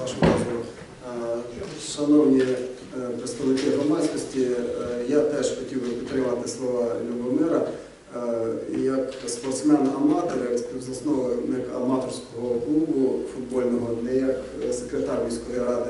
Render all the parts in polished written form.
вашого дозволу. Шановні представники громадськості, я теж хотів би підтримати слова Любомира. Як спортсмен-аматор, як співзасновник аматорського клубу футбольного, не як секретар міської ради.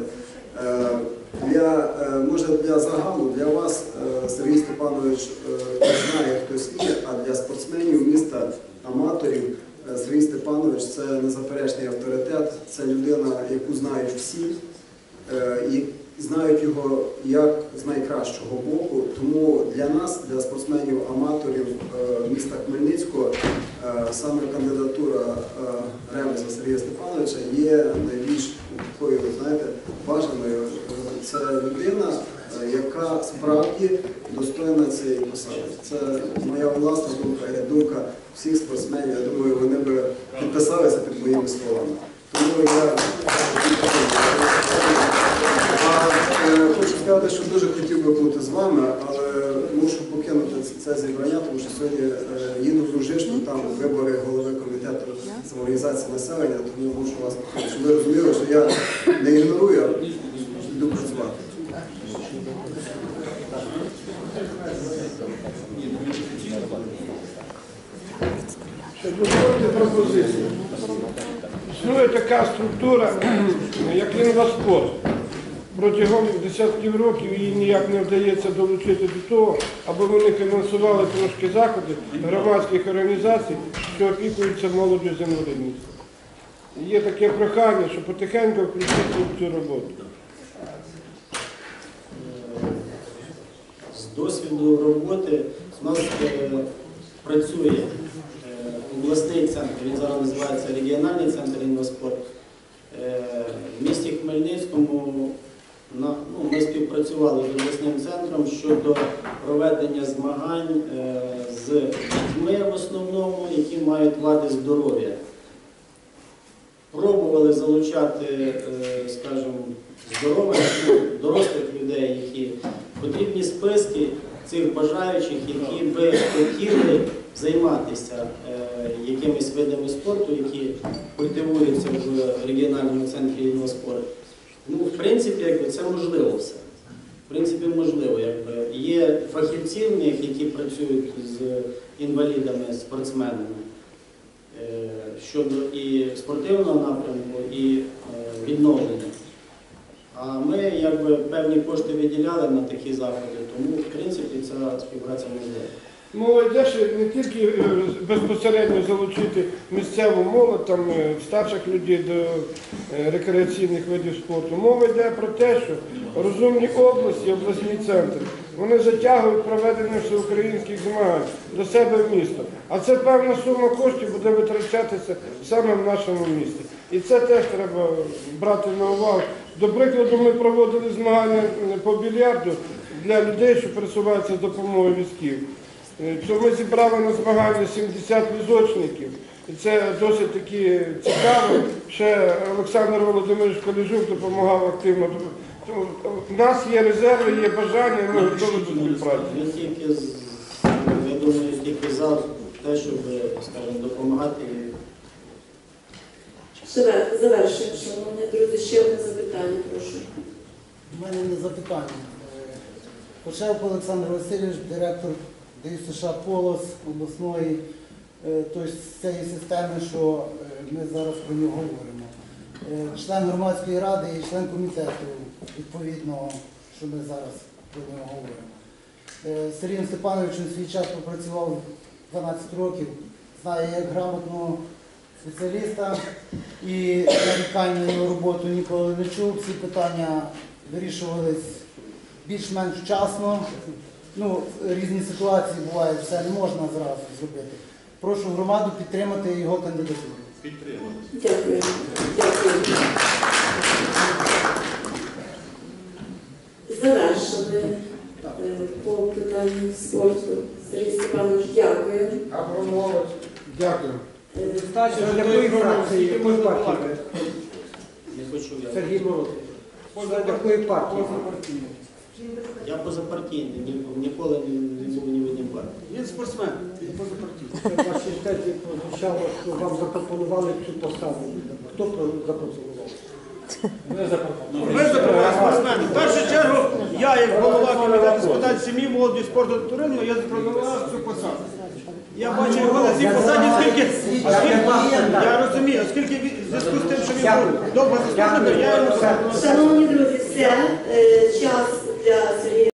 Може для загалу, для вас Сергій Степанович знає, хтось є, а для спортсменів міста, аматорів, Сергій Степанович – це незаперечний авторитет, це людина, яку знають всі, і знають його як з найкращого боку. Тому для нас, для спортсменів-аматорів міста Хмельницького, саме кандидатура Ремеза Сергія Степановича є найбільш такою, знаєте, бажаною. Це людина, яка справді достойна цієї посади. Це моя власна думка, і думка всіх спортсменів. Я думаю, вони б підписалися під моїми словами. Тому я хочу сказати, що дуже хотів би бути з вами, але мушу покинути це зібрання, тому що сьогодні їду в Ружишну, там вибори голови комітету самоорганізації населення, тому мушу вас покинути. Щоб ви розуміли, що я не ігнорую, а йду працювати. Дозвольте пропозицію. Існує така структура, як інваспорт. Протягом десятків років їй ніяк не вдається долучити до того, аби вони фінансували трошки заходи громадських організацій, що опікуються молоддю з інвалідністю. Є таке прохання, що потихеньку включити в цю роботу. З досвіду роботи у нас працює обласний центр, він зараз називається регіональний центр інваспорт. В місті Хмельницькому ми співпрацювали з обласним центром щодо проведення змагань з дітьми в основному, які мають вади здоров'я. Пробували залучати, скажімо, здорових, дорослих людей, які потрібні списки цих бажаючих, які би хотіли займатися якимись видами спорту, які культивуються в регіональному центрі інваспорт. В принципі, це можливо все. В принципі, можливо. Є фахівці в них, які працюють з інвалідами, спортсменами щодо і спортивного напрямку, і відновлення. А ми певні кошти виділяли на такі заходи, тому, в принципі, ця співпраця можлива. Мова йде ще не тільки безпосередньо залучити місцеву молодь, старших людей до рекреаційних видів спорту. Мова йде про те, що розумні області, обласні центри, вони затягують проведення всеукраїнських змагань до себе в місто. А це певна сума коштів буде витрачатися саме в нашому місті. І це теж треба брати на увагу. До прикладу, ми проводили змагання по більярду для людей, що пересуваються з допомогою візків. Ми зібрали на змагання 70 візочників. І це досить таки цікаво. Ще Олександр Володимирович Коліжук допомагав активно. У нас є резерви, є бажання, ми готові до співпраці. Я думаю, тільки за те, щоб, скажімо, допомагати. Завершуємо, шановні друзі, ще одне запитання, прошу. У мене не запитання. Кошевко Олександр Васильович, директор ДЮСШ «Полос» обласної, тобто з цієї системи, що ми зараз про нього говоримо. Член громадської ради і член комітету, відповідно, що ми зараз про нього говоримо. З Сергієм Степановичем свій час попрацював 12 років, знає як грамотного спеціаліста і радикально його роботу ніколи не чув. Всі питання вирішувались більш-менш вчасно. Різні ситуації бувають, все не можна зразу зробити. Прошу громаду підтримати його кандидатуру. Підтримати. Дякую. Дякую. Завершили по питанню спорту. Сергій Степанович, дякую. Дякую. Якої фракції, якої партії? Сергій Мороз. Якої партії? Я позапартійний, ніколи не був ні в одній партії. Він спортсмен, він позапартійний. В вашій тезі прозвучало, що вам запропонували цю посаду. Хто запропонував? Ми запропонували спортсменів. В першу чергу, я, як голова комітету з питань сім'ї, молоді, спорту та туризму, я запропонував цю посаду. Я бачу його на цій посаді, я розумію, оскільки в зв'язку з тим, що він був довго заступником, я йому запропонував. Шановні друзі, все, час для Сергія